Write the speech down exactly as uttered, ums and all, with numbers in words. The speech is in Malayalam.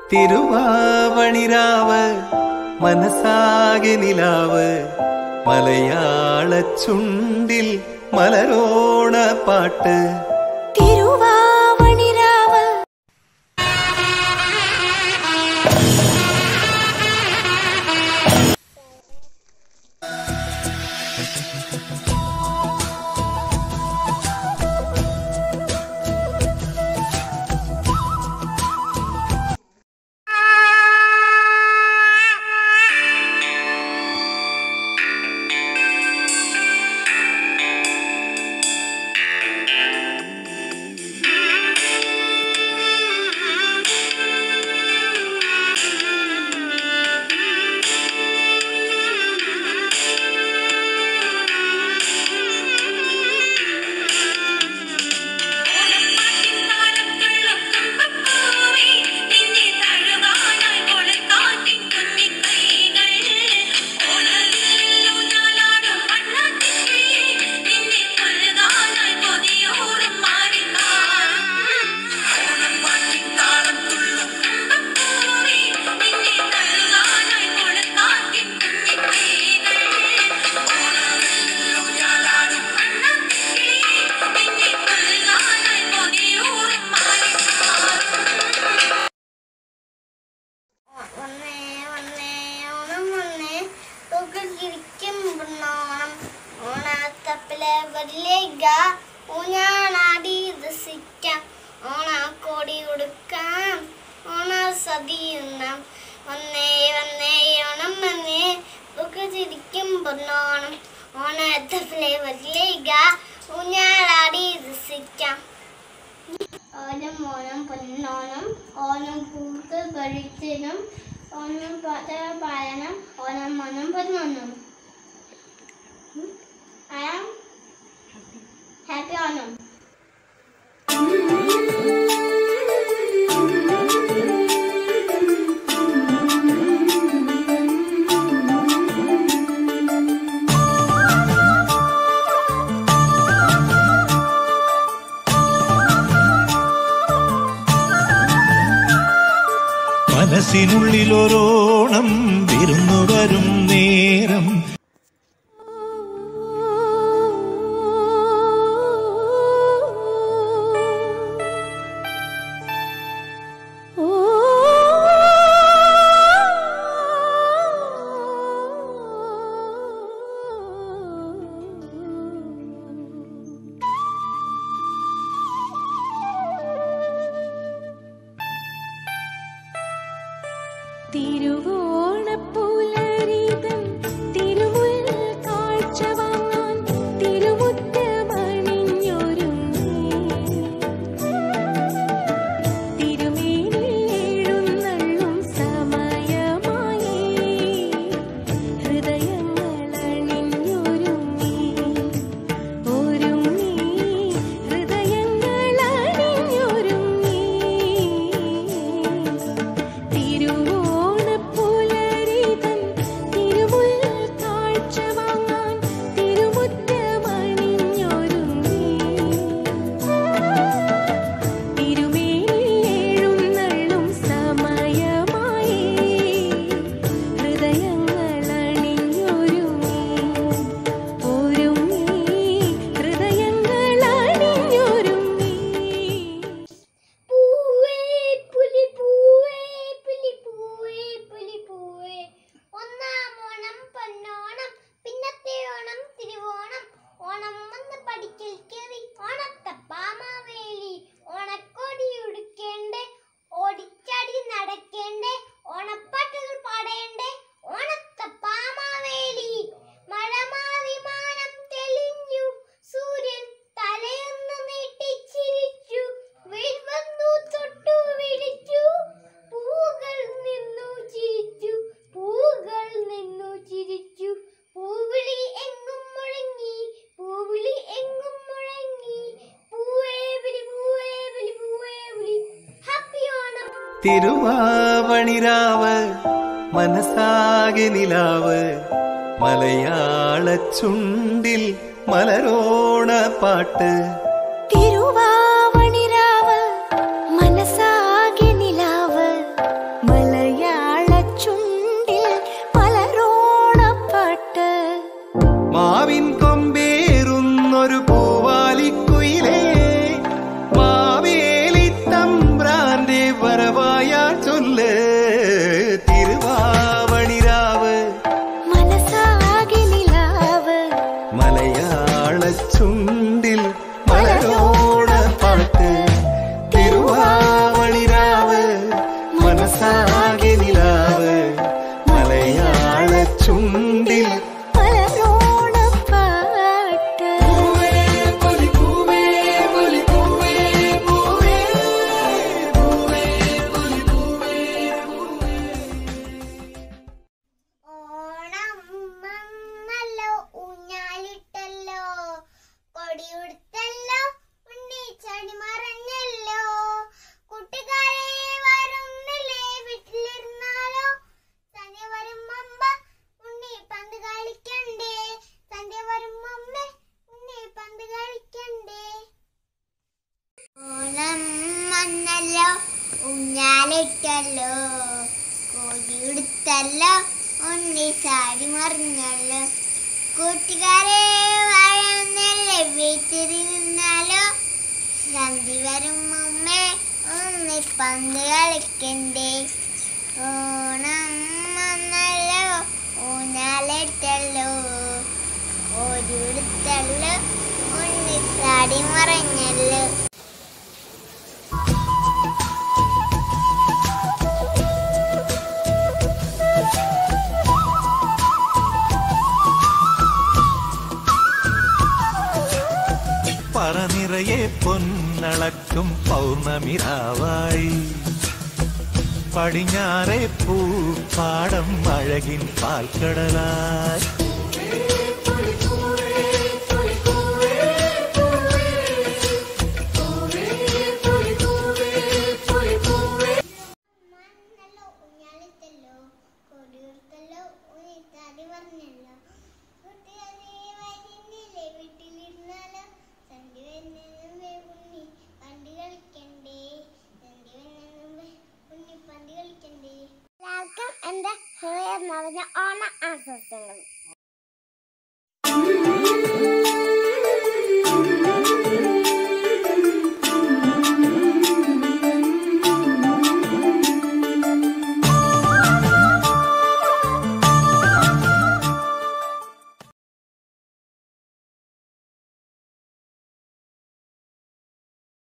തിരുവാവണിരാവ് മനസാകെ നിലാവ് മലയാള ചുണ്ടിൽ മലരോണ പാട്ട് തിരുവാവണിരാവ് ഓണക്കോടി ഉടുക്കാം ഓണ സതിയുണ്ണാം ഒന്നേ വന്നേ ഓണം വന്നേ ഒക്കെ ചിരിക്കും പൊന്നോണം ഓണത്തപ്പിലെ വലിയ ഊഞ്ഞാലാടി രസിക്കാം ഓണം ഓണം പൊന്നോണം ഓണം പൂക്കൾ പഴിച്ചിനും ഓണം പായണം ഓണം ഓണം പൊന്നോണം I am happy Onam. മനസ്സിനുള്ളിലൊരോണം വിരുന്നു വരും നേരം തിരുവോണപ്പുലരിതൻ തിരുമുൽ കാഴ്ച വാങ്ങാൻ തിരുമുറ്റമണിഞ്ഞൊരുങ്ങി തിരുമേനിൽ എഴുന്നള്ളും സമയമായി ഹൃദയങ്ങൾ അണിഞ്ഞൊരുങ്ങി ഒരുങ്ങി ഹൃദയങ്ങൾ അണിഞ്ഞൊരുങ്ങി തിരുവോ തിരുവാവണിരാവ് മനസാകെ നിലാവ് മലയാള ചുണ്ടിൽ മലരോണ പാട്ട് തിരുവാവണിരാവ് മനസാകെ നിലാവ് ചൊല്ല് തിരുവാവണിരാവ് മനസാകെ നിലാവ് മലയാള ചുണ്ടിൽ മലരോണ പാട്ട് തിരുവാവണിരാവ് മനസാകെ നിലാവ് മലയാള ചുണ്ടിൽ ഊഞ്ഞാലിട്ടല്ലോ കോഴിയുടുത്തല്ലോ ഉണ്ണി ചാടി മറിഞ്ഞല്ലോ കൂട്ടുകാരെ വഴന്നല്ലേ വീട്ടിൽ നിന്നാലോ സന്ധി വരും മുമ്പേ ഉണ്ണി പന്ത് കളിക്കണ്ടേ ഓണം വന്നല്ലോ ഊഞ്ഞാലിട്ടല്ലോ കോഴിയുടുത്തല്ലോ ഉണ്ണി ചാടി മറിഞ്ഞല്ലോ. പറനിറയെ പൊന്നളക്കും പൗർണമിരാവായി പടിഞ്ഞാറെ പൂപ്പാടം അഴകിൻ പാൽക്കടലായി എല്ലാവർക്കും എന്റെ ഹൃദയം നിറഞ്ഞ ഓണ ആശംസകൾ.